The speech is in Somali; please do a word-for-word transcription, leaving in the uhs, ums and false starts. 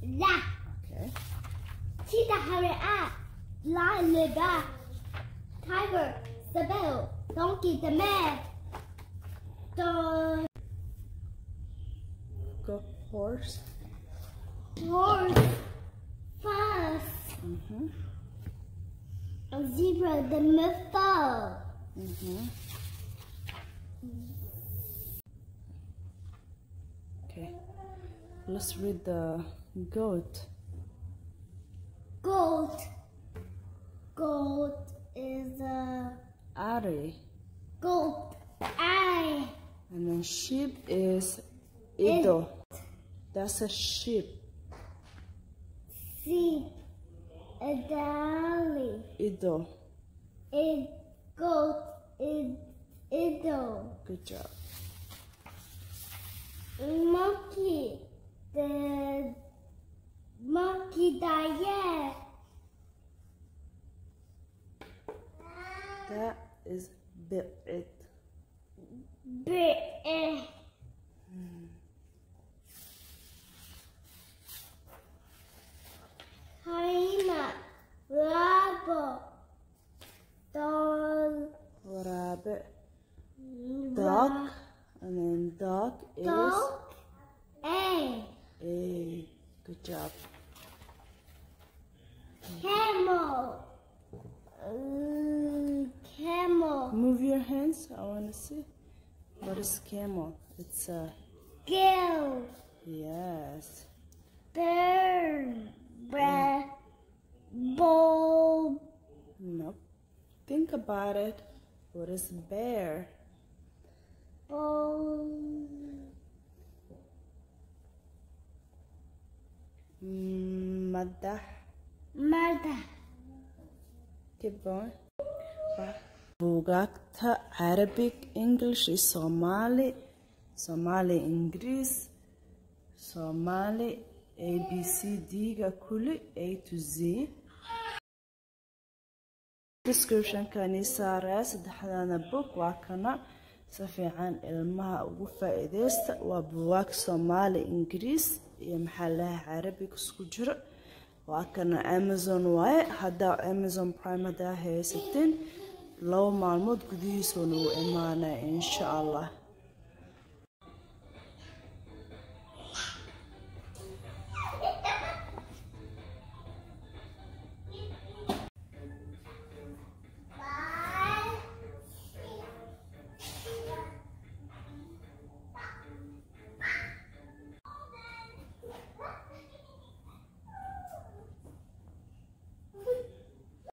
La. Okay. Cheetah, hurry up. Lion, the back. Tiger, the bell. Donkey, the mare. The Go horse. horse, fast. Mm-hmm. A zebra, the muffle. Mm-hmm. Okay. Let's read the goat. Goat. Goat is a Ari. goat. I. And then sheep is Ido. That's a sheep. Sheep. A dolly. Ido. A goat is Ido. Good job. Monkey. The monkey diet. That is Bit. Bit. Hyena. Rabbit. Dog. Rabbit. Dog. And then dog is Dog. A. A. Good job. Camel. Uh, camel. Move your hands. I want to see. What is camel? It's a. Gill. Yes. Bear. Bear. Bull. Nope. Think about it. What is bear? Bull. Madah. Mother. Keep going. buugaagta Arabic, English iyo Somali, Somali Ingiriis, Somali A B C D-ga kuli A to Z. Description-kani saaraya saddexdana book waa kana si fiican ilmaha ugu faa'iideysta. Waa buugaag Somali Ingiriis iyo maxaa lahaa Arabic isku jiro. waa kana Amazon waaye. hadda Amazon Prime hadda haysateen laba maalmood gudihiisa uu imaanaa insha Allah.